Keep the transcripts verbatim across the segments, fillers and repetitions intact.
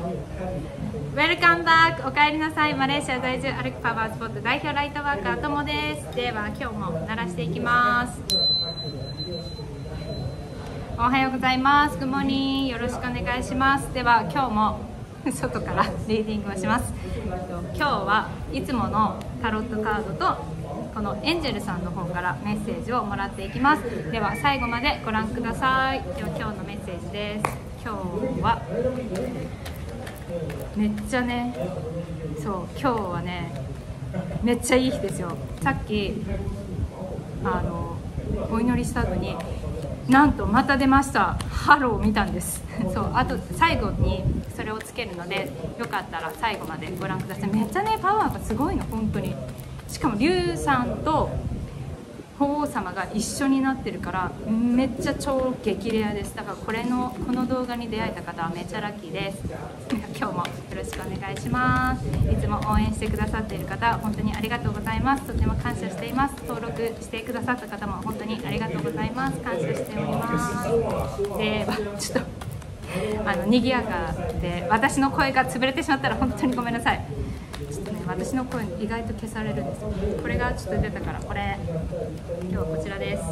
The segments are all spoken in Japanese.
ウェルカムバック、お帰りなさい。マレーシア在住歩くパワースポット代表ライトワーカーともです。では今日も鳴らしていきます。おはようございます。グッモーニング、よろしくお願いします。では今日も外からリーディングをします。今日はいつものタロットカードとこのエンジェルさんの方からメッセージをもらっていきます。では最後までご覧ください。では今日のメッセージです。今日はめっちゃね、そう今日はねめっちゃいい日ですよ。さっきあのお祈りした後になんとまた出ました。ハローを見たんです。そうあと最後にそれをつけるのでよかったら最後までご覧ください。めっちゃねパワーがすごいの本当に。しかも龍さんと法皇様が一緒になってるからめっちゃ超激レアです。だからこれのこの動画に出会えた方はめっちゃラッキーです。今日もよろしくお願いします。いつも応援してくださっている方本当にありがとうございます。とても感謝しています。登録してくださった方も本当にありがとうございます。感謝しております。でちょっとあの賑やかで私の声が潰れてしまったら本当にごめんなさい。ちょっとね私の声意外と消されるんですよ。これがちょっと出たからこれ今日はこちらです。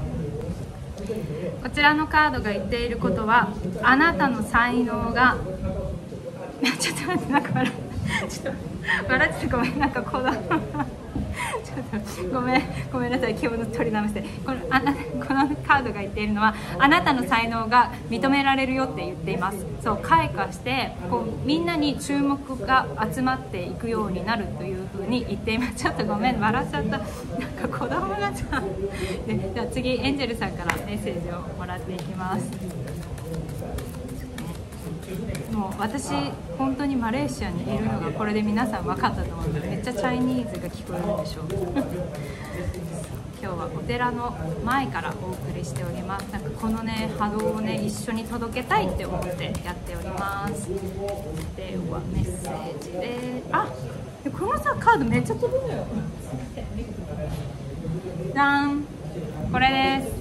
こちらのカードが言っていることはあなたの才能がちょっと待ってなんか笑ちょっと笑っててごめんなんかこのちょっとごめんごめんなさい気分取り直してこのあこのカードが言っているのはあなたの才能が認められるよって言っています。そう開花してこうみんなに注目が集まっていくようになるというふうに言っています。ちょっとごめん笑っちゃったなんか子供がさでじゃあ次エンジェルさんからメッセージをもらっていきます。もう私本当にマレーシアにいるのがこれで皆さん分かったと思うのでめっちゃチャイニーズが聞こえるでしょう今日はお寺の前からお送りしております。なんかこのね波動をね一緒に届けたいって思ってやっております。ではメッセージであこのさカードめっちゃ飛ぶのよじゃんこれです。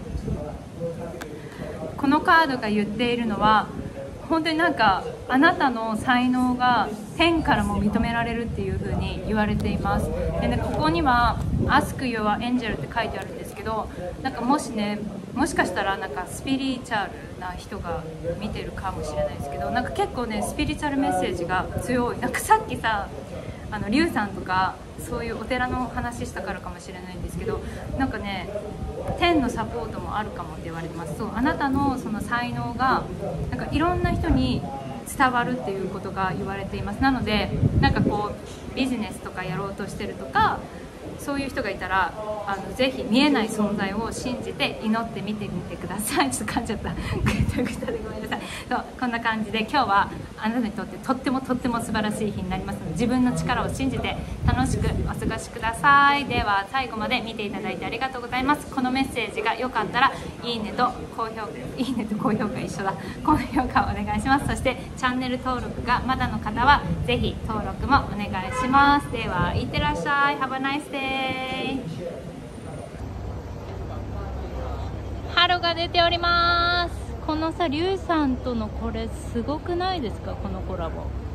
このカードが言っているのは本当になんかあなたの才能が天からも認められるっていう風に言われています。でねここには Ask Your Angel って書いてあるんですけどなんかもしねもしかしたらなんかスピリチュアルな人が見てるかもしれないですけどなんか結構ねスピリチュアルメッセージが強い。なんかさっきさあの龍さんとかそういうお寺の話したからかもしれないんですけどなんかね天のサポートもあるかもって言われてます。そうあなたのその才能がなんかいろんな人に伝わるっていうことが言われています。なのでなんかこうビジネスとかやろうとしてるとかそういう人がいたらあのぜひ見えない存在を信じて祈ってみてみてください。ちょっと噛んじゃったぐたぐたでごめんなさい。そうこんな感じで今日はあなたにとってとってもとっても素晴らしい日になりますので自分の力を信じて楽しくお過ごしください。では最後まで見ていただいてありがとうございます。このメッセージが良かったらいいねと高評価いいねと高評価一緒だ高評価をお願いします。そしてチャンネル登録がまだの方はぜひ登録もお願いします。ではいってらっしゃい。Have a nice day。ハロが出ております。このさリュウさんとのこれすごくないですかこのコラボ。